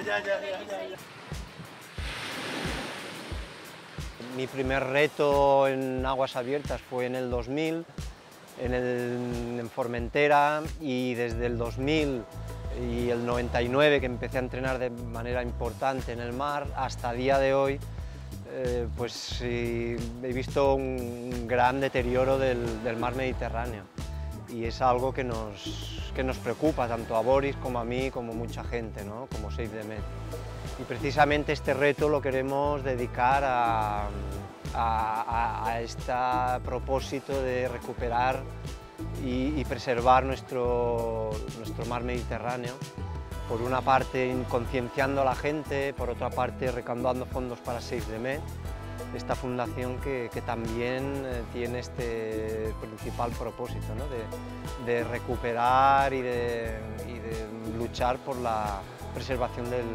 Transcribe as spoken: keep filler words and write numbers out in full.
Mi primer reto en aguas abiertas fue en el dos mil, en, el, en Formentera, y desde el dos mil y el noventa y nueve, que empecé a entrenar de manera importante en el mar, hasta el día de hoy, eh, pues sí, he visto un gran deterioro del, del mar Mediterráneo, y es algo que nos, que nos preocupa tanto a Boris como a mí, como mucha gente, ¿no? Como Save the Med. Y precisamente este reto lo queremos dedicar a, a, a este propósito de recuperar y, y preservar nuestro, nuestro mar Mediterráneo. Por una parte concienciando a la gente, por otra parte recaudando fondos para Save the Med, esta fundación que, que también tiene este principal propósito, ¿no? de, de recuperar y de, y de luchar por la preservación del,